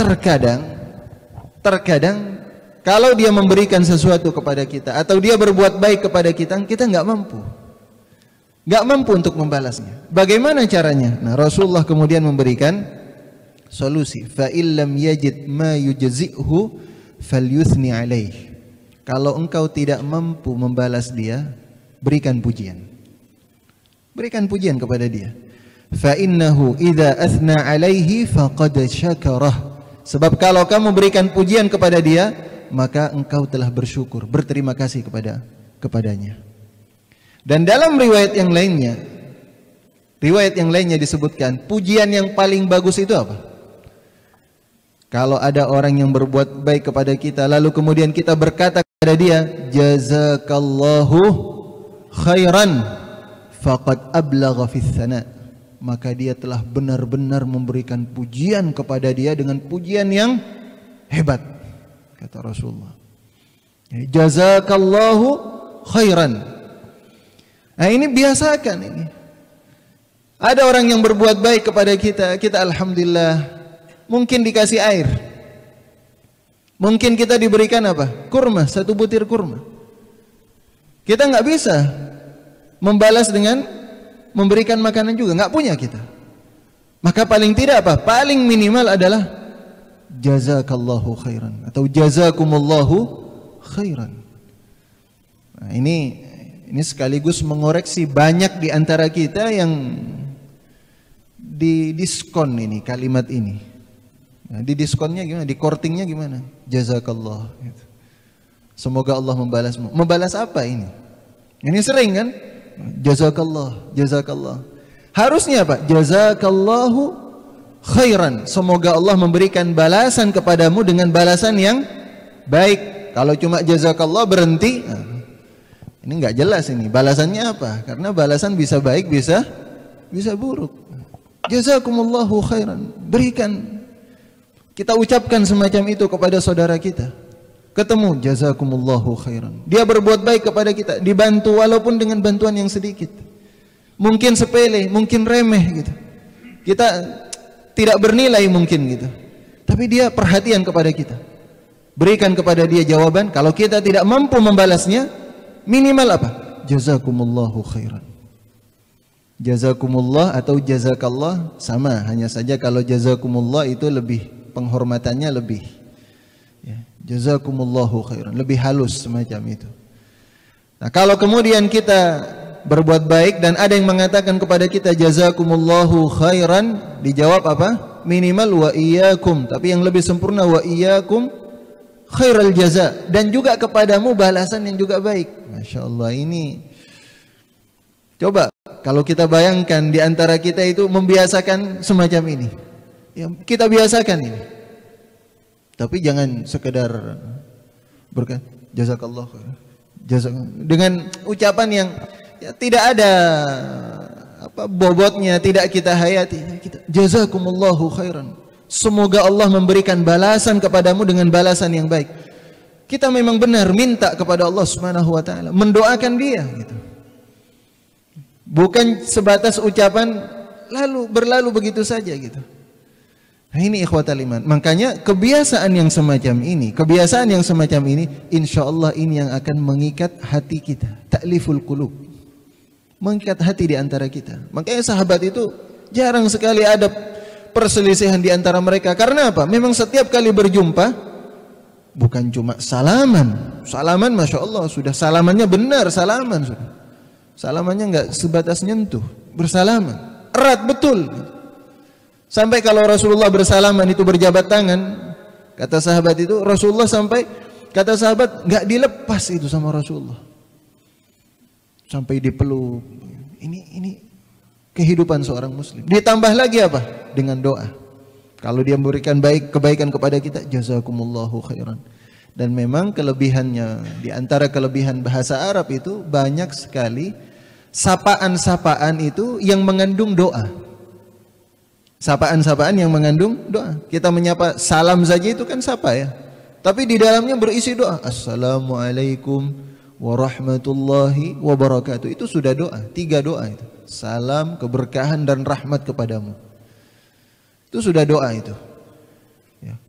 terkadang kalau dia memberikan sesuatu kepada kita atau dia berbuat baik kepada kita, kita nggak mampu untuk membalasnya. Bagaimana caranya? Nah, Rasulullah kemudian memberikan solusi. Fa illam yajid ma yujzi'hu falyuthni alaih. Kalau engkau tidak mampu membalas dia, berikan pujian. Berikan pujian kepada dia. Fa innahu idza athna alaihi faqad syakarah. Sebab kalau kamu berikan pujian kepada dia, maka engkau telah bersyukur, berterima kasih kepadanya. Dan dalam riwayat yang lainnya disebutkan pujian yang paling bagus itu apa? Kalau ada orang yang berbuat baik kepada kita, lalu kemudian kita berkata kepada dia, jazakallahu khairan faqad ablagha fis sana. Maka dia telah benar-benar memberikan pujian kepada dia dengan pujian yang hebat, kata Rasulullah. Jazakallahu khairan. Nah, ini biasakan ini. Ada orang yang berbuat baik kepada kita, kita alhamdulillah, mungkin dikasih air, mungkin kita diberikan apa? Kurma, satu butir kurma. Kita nggak bisa membalas dengan memberikan makanan juga, nggak punya kita. Maka paling tidak apa? Paling minimal adalah jazakallahu khairan atau jazakumullahu khairan. Nah, ini sekaligus mengoreksi banyak di antara kita yang didiskon ini kalimat ini. Nah, di diskonnya gimana? Di kortingnya gimana? Jazakallah. Semoga Allah membalasmu. Membalas apa ini? Ini sering kan? Jazakallah, jazakallah. Harusnya apa? Jazakallahu khairan. Semoga Allah memberikan balasan kepadamu dengan balasan yang baik. Kalau cuma jazakallah berhenti, ini nggak jelas ini. Balasannya apa? Karena balasan bisa baik, bisa buruk. Jazakumullahu khairan. Berikan. Kita ucapkan semacam itu kepada saudara kita. Ketemu, jazakumullahu khairan. Dia berbuat baik kepada kita, dibantu walaupun dengan bantuan yang sedikit. Mungkin sepele, mungkin remeh gitu. Kita tidak bernilai mungkin gitu. Tapi dia perhatian kepada kita. Berikan kepada dia jawaban. Kalau kita tidak mampu membalasnya, minimal apa? Jazakumullahu khairan. Jazakumullah atau jazakallah sama, hanya saja kalau jazakumullah itu lebih, penghormatannya lebih. Ya, jazakumullahu khairan, lebih halus semacam itu. Nah, kalau kemudian kita berbuat baik dan ada yang mengatakan kepada kita jazakumullahu khairan, dijawab apa? Minimal wa iyyakum, tapi yang lebih sempurna wa iyyakum khairal jaza, dan juga kepadamu balasan yang juga baik. Masya Allah, ini coba kalau kita bayangkan di antara kita itu membiasakan semacam ini, ya, kita biasakan ini. Tapi jangan sekedar berkata jazakallah dengan ucapan yang ya, tidak ada apa bobotnya, tidak kita hayati. Jazakumullahu khairan. Semoga Allah memberikan balasan kepadamu dengan balasan yang baik. Kita memang benar minta kepada Allah Subhanahu wa taala, mendoakan dia gitu. Bukan sebatas ucapan lalu berlalu begitu saja gitu. Nah, ini ikhwatal iman. Makanya kebiasaan yang semacam ini, insya Allah ini yang akan mengikat hati kita. Ta'liful qulub, mengikat hati di antara kita. Makanya sahabat itu jarang sekali ada perselisihan di antara mereka. Karena apa? Memang setiap kali berjumpa bukan cuma salaman, masya Allah sudah salamannya benar, salamannya nggak sebatas nyentuh, bersalaman, erat betul. Sampai kalau Rasulullah bersalaman itu berjabat tangan, kata sahabat itu, Rasulullah sampai kata sahabat nggak dilepas itu sama Rasulullah, sampai dipeluk. Ini kehidupan seorang muslim. Ditambah lagi apa? Dengan doa. Kalau dia memberikan kebaikan kepada kita, jazakumullahu khairan. Dan memang kelebihannya, di antara kelebihan bahasa Arab itu banyak sekali sapaan-sapaan itu yang mengandung doa. Sapaan-sapaan yang mengandung doa. Kita menyapa salam saja itu kan sapa ya. Tapi di dalamnya berisi doa. Assalamualaikum warahmatullahi wabarakatuh. Itu sudah doa. 3 doa itu. Salam, keberkahan dan rahmat kepadamu. Itu sudah doa itu. Ya.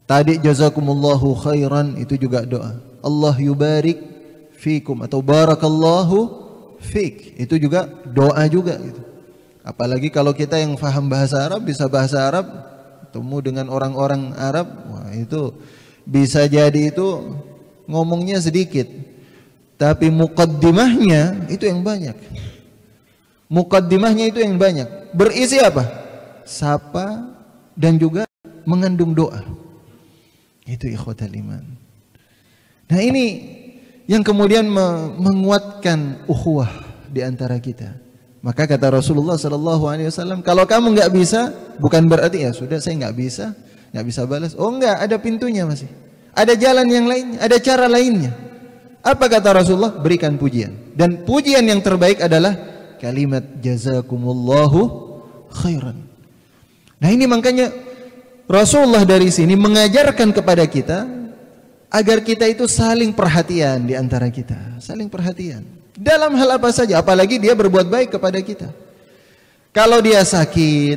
Tadi jazakumullahu khairan itu juga doa. Allah yubarik fikum atau barakallahu fik, itu juga doa juga gitu. Apalagi kalau kita yang faham bahasa Arab, bisa bahasa Arab, ketemu dengan orang-orang Arab, wah itu bisa jadi itu ngomongnya sedikit, tapi muqaddimahnya itu yang banyak. Muqaddimahnya itu yang banyak. Berisi apa? Sapa dan juga mengandung doa. Itu ikhwatal iman. Nah ini yang kemudian menguatkan ukhuwah di antara kita. Maka kata Rasulullah SAW, kalau kamu nggak bisa, bukan berarti ya sudah saya nggak bisa balas. Oh enggak, ada pintunya masih. Ada jalan yang lainnya, ada cara lainnya. Apa kata Rasulullah? Berikan pujian. Dan pujian yang terbaik adalah kalimat jazakumullahu khairan. Nah ini makanya Rasulullah dari sini mengajarkan kepada kita agar kita itu saling perhatian di antara kita, saling perhatian dalam hal apa saja, apalagi dia berbuat baik kepada kita. Kalau dia sakit,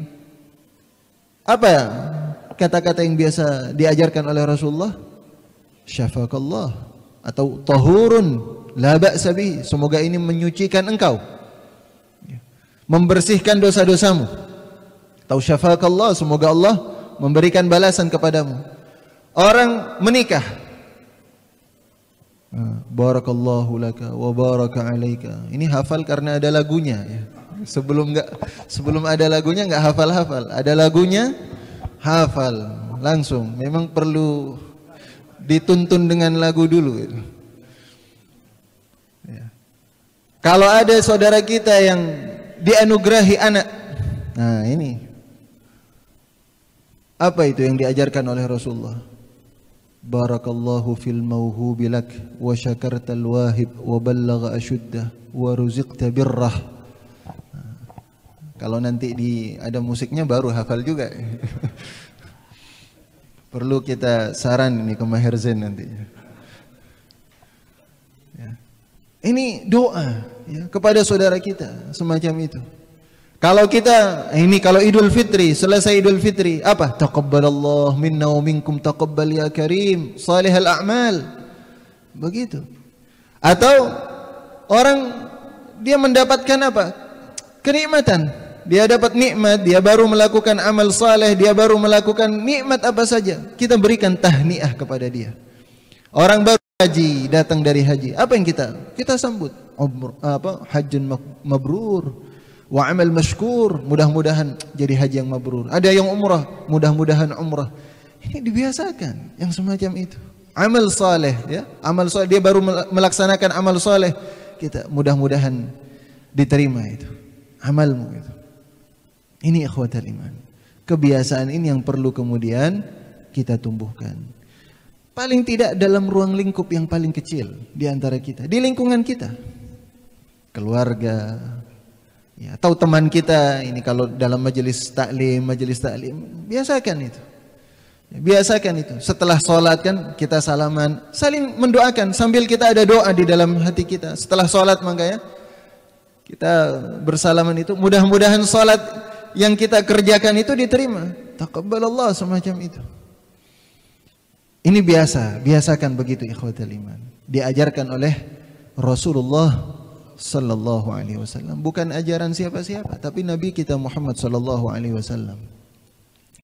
apa kata-kata yang biasa diajarkan oleh Rasulullah? Syafakallah atau tahurun la ba'sa bihi, semoga ini menyucikan engkau, membersihkan dosa-dosamu. Atau syafakallah, semoga Allah memberikan balasan kepadamu. Orang menikah, barakallahu laka wa baraka alaika. Ini hafal karena ada lagunya ya. Sebelum ada lagunya nggak hafal-hafal. Ada lagunya hafal langsung. Memang perlu dituntun dengan lagu dulu gitu. Ya. Kalau ada saudara kita yang dianugerahi anak, nah ini apa itu yang diajarkan oleh Rasulullah? Barakallahu fil mauhubi lak wa syakartal wahib wa ballagha ashuddah wa ruziqta birrah. Kalau nanti ada musiknya baru hafal juga. Perlu kita saran ini ke Maher Zain nanti. Ya. Ini doa ya, kepada saudara kita semacam itu. Kalau kita kalau Idul Fitri, selesai Idul Fitri, apa? Taqabbalallahu minna wa minkum taqabbal ya karim salihal a'mal. Begitu. Atau orang dia mendapatkan apa? Kenikmatan. Dia dapat nikmat, dia baru melakukan amal saleh, dia baru melakukan nikmat apa saja, kita berikan tahniah kepada dia. Orang baru haji, datang dari haji, apa yang kita sambut? Hajjun mabrur wa amal mashkur, mudah-mudahan jadi haji yang mabrur. Ada yang umrah, mudah-mudahan umrah. Ini dibiasakan yang semacam itu. Amal saleh ya, amal saleh, dia baru melaksanakan amal saleh, kita mudah-mudahan diterima itu amalmu itu. Ini ikhwatal iman. Kebiasaan ini yang perlu kemudian kita tumbuhkan. Paling tidak dalam ruang lingkup yang paling kecil di antara kita, di lingkungan kita. Keluarga, ya, atau teman kita, ini kalau dalam majelis taklim, biasakan itu. Biasakan itu. Setelah sholat kan kita salaman, saling mendoakan sambil kita ada doa di dalam hati kita. Setelah sholat makanya kita bersalaman itu, mudah-mudahan sholat yang kita kerjakan itu diterima. Taqabbalallah, semacam itu. Ini biasakan begitu ikhwatal iman. Diajarkan oleh Rasulullah sallallahu alaihi wasallam, bukan ajaran siapa-siapa, tapi Nabi kita Muhammad sallallahu alaihi wasallam.